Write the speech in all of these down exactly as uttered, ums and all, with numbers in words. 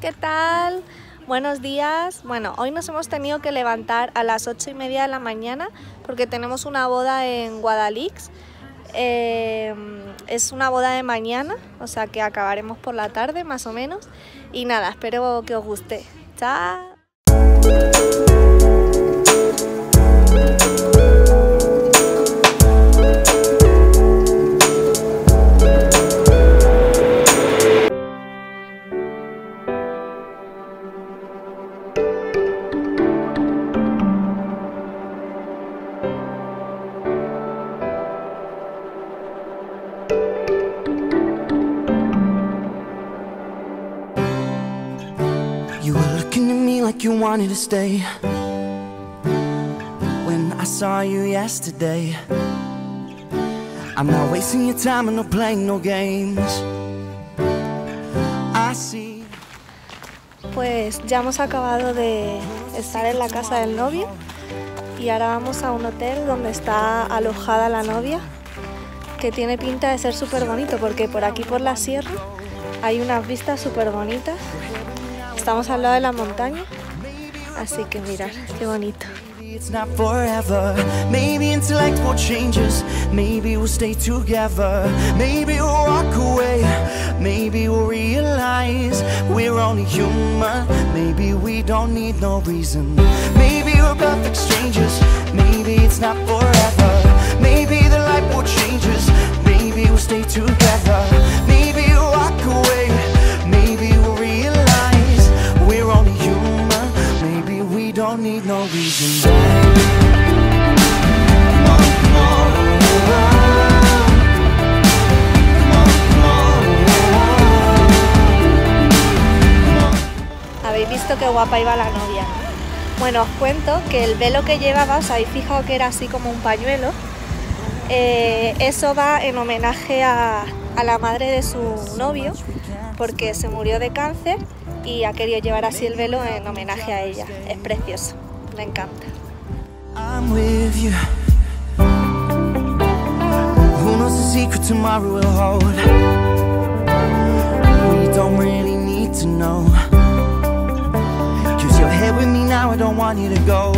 ¿qué tal? Buenos días. Bueno, hoy nos hemos tenido que levantar a las ocho y media de la mañana porque tenemos una boda en Guadalix. Eh, es una boda de mañana, o sea que acabaremos por la tarde más o menos. Y nada, espero que os guste. ¡Chao! You were looking at me like you wanted to stay when I saw you yesterday. I'm not wasting your time and not playing no games. I see. Pues ya hemos acabado de estar en la casa del novio y ahora vamos a un hotel donde está alojada la novia, que tiene pinta de ser súper bonito porque por aquí por la sierra hay unas vistas súper bonitas. Estamos al lado de la montaña, así que mirad, qué bonito. It's not forever. Maybe intellectual changes. Maybe we'll stay together. Maybe we'll walk away. Maybe we'll realize we're only human. Maybe we don't need no reason. Maybe we're perfect strangers. Maybe it's not forever. Maybe the light will change us. Maybe we'll stay together. Maybe we'll walk away. Maybe we'll realize we're only human. Maybe we don't need no reason. Habéis visto qué guapa iba la novia. Bueno, os cuento que el velo que llevaba, os habéis fijado que era así como un pañuelo. Eh, eso va en homenaje a, a la madre de su novio, porque se murió de cáncer y ha querido llevar así el velo en homenaje a ella. Es precioso, me encanta. I'm with you. Who knows the secret tomorrow will hold? We don't really need to know. Cause you're here with me now, I don't want you to go.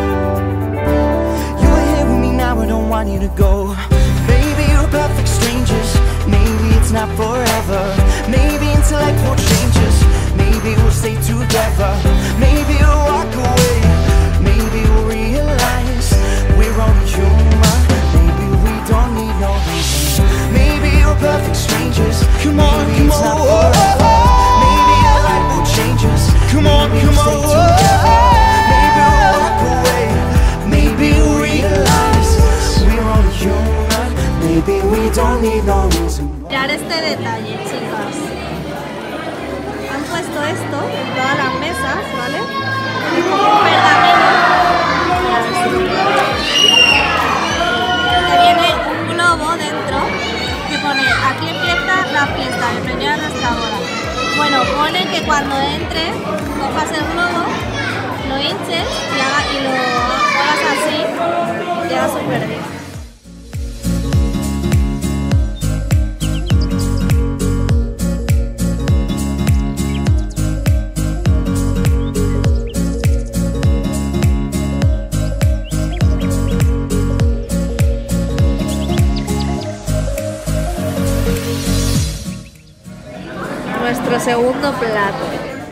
You're here with me now, I don't want you to go. Maybe you're perfect strangers. Maybe it's not forever. Maybe intellectual changes. Maybe we'll stay together. Maybe we'll walk away. Maybe we'll realize we're only human. Maybe we don't need no reason. Maybe we're perfect strangers. Come on, maybe come it's not on. Forever. Maybe the light will change us. Come on, maybe come we'll stay on. Together. Maybe we'll walk away. Maybe we'll realize we're only human. Maybe we don't need no reason. Mirad este detalle, chicas. Han puesto esto en todas las mesas, ¿vale? Es como un pergamino. Que viene un globo dentro que pone: aquí empieza la fiesta, bienvenida a nuestra boda. Bueno, pone que cuando entres, cojas el globo, lo hinches y, haga, y lo hagas así, y queda súper bien. Nuestro segundo plato.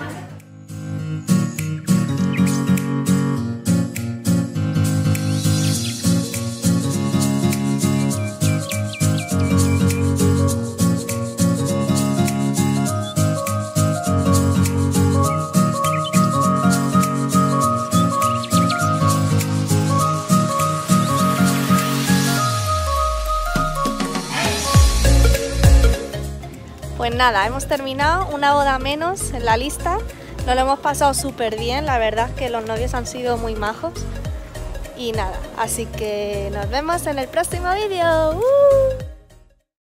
Pues nada, hemos terminado, una boda menos en la lista. Nos lo hemos pasado súper bien, la verdad es que los novios han sido muy majos. Y nada, así que nos vemos en el próximo vídeo. ¡Uh!